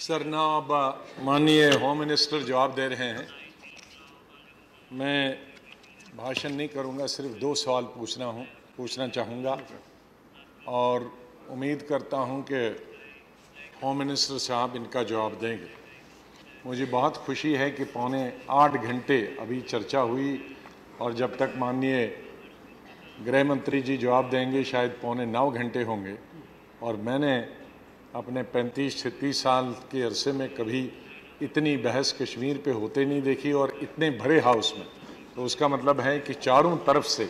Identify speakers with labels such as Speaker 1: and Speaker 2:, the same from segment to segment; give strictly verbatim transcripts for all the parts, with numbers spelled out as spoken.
Speaker 1: Sir ना अब माननीय होम मिनिस्टर जवाब दे रहे हैं। मैं भाषण नहीं करूंगा, सिर्फ दो सवाल पूछना हूं पूछना चाहूँगा और उम्मीद करता हूं कि होम मिनिस्टर साहब इनका जवाब देंगे। मुझे बहुत खुशी है कि पौने आठ घंटे अभी चर्चा हुई और जब तक माननीय गृह मंत्री जी जवाब देंगे शायद पौने नौ घंटे होंगे। और मैंने अपने पैंतीस छत्तीस साल के अरसे में कभी इतनी बहस कश्मीर पे होते नहीं देखी और इतने भरे हाउस में। तो उसका मतलब है कि चारों तरफ से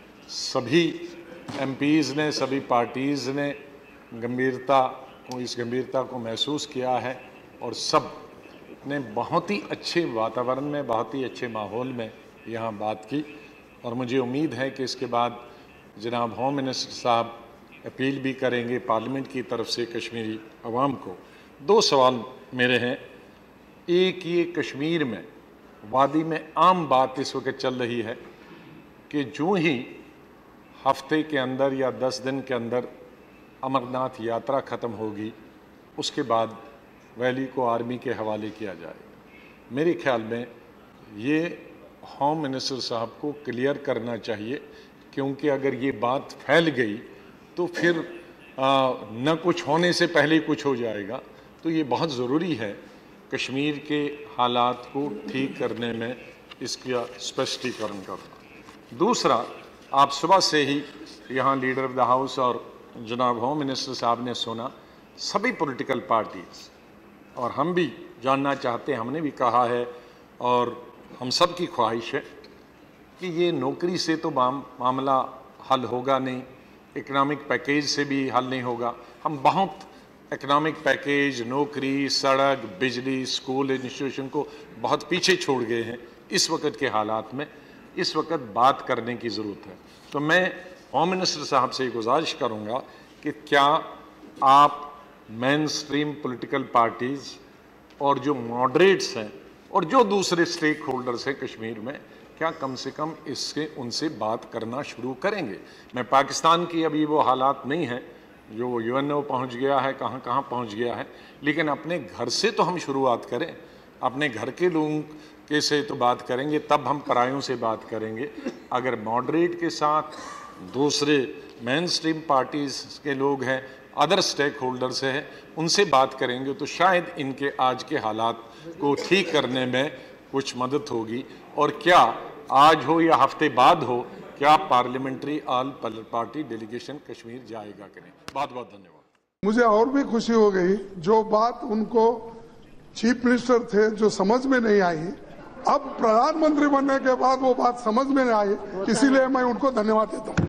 Speaker 1: सभी एमपीज़ ने, सभी पार्टीज़ ने गंभीरता को इस गंभीरता को महसूस किया है और सब ने बहुत ही अच्छे वातावरण में, बहुत ही अच्छे माहौल में यहाँ बात की। और मुझे उम्मीद है कि इसके बाद जनाब होम मिनिस्टर साहब अपील भी करेंगे पार्लियामेंट की तरफ से कश्मीरी अवाम को। दो सवाल मेरे हैं। एक, ये कश्मीर में वादी में आम बात इस वक्त चल रही है कि जो ही हफ्ते के अंदर या दस दिन के अंदर अमरनाथ यात्रा ख़त्म होगी उसके बाद वैली को आर्मी के हवाले किया जाएगा। मेरे ख्याल में ये होम मिनिस्टर साहब को क्लियर करना चाहिए, क्योंकि अगर ये बात फैल गई तो फिर आ, न कुछ होने से पहले ही कुछ हो जाएगा। तो ये बहुत ज़रूरी है कश्मीर के हालात को ठीक करने में इसका स्पष्टीकरण करना। दूसरा, आप सुबह से ही यहाँ लीडर ऑफ द हाउस और जनाब होम मिनिस्टर साहब ने सुना, सभी पॉलिटिकल पार्टीज और हम भी जानना चाहते हैं, हमने भी कहा है और हम सब की ख्वाहिश है कि ये नौकरी से तो मामला हल होगा नहीं, इकोनॉमिक पैकेज से भी हल नहीं होगा। हम बहुत इकोनॉमिक पैकेज, नौकरी, सड़क, बिजली, स्कूल, इंस्टीट्यूशन को बहुत पीछे छोड़ गए हैं। इस वक्त के हालात में इस वक्त बात करने की ज़रूरत है। तो मैं होम मिनिस्टर साहब से गुजारिश करूँगा कि क्या आप मेन स्ट्रीम पॉलिटिकल पार्टीज़ और जो मॉडरेट्स हैं और जो दूसरे स्टेक होल्डर्स हैं कश्मीर में, क्या कम से कम इससे उनसे बात करना शुरू करेंगे। मैं पाकिस्तान की अभी वो हालात नहीं है जो यूएनओ पहुंच गया है, कहां कहां पहुंच गया है, लेकिन अपने घर से तो हम शुरुआत करें। अपने घर के लोगों के से तो बात करेंगे, तब हम परायों से बात करेंगे। अगर मॉडरेट के साथ दूसरे मेन स्ट्रीम पार्टीज़ के लोग हैं, अदर स्टेक होल्डर्स हैं, उनसे बात करेंगे तो शायद इनके आज के हालात को ठीक करने में कुछ मदद होगी। और क्या आज हो या हफ्ते बाद हो, क्या parliamentary all party delegation Kashmir जाएगा कि नहीं। बहुत बहुत धन्यवाद।
Speaker 2: मुझे और भी खुशी हो गई, जो बात उनको चीफ मिनिस्टर थे जो समझ में नहीं आई, अब प्रधानमंत्री बनने के बाद वो बात समझ में नहीं आई, इसीलिए मैं उनको धन्यवाद देता हूँ।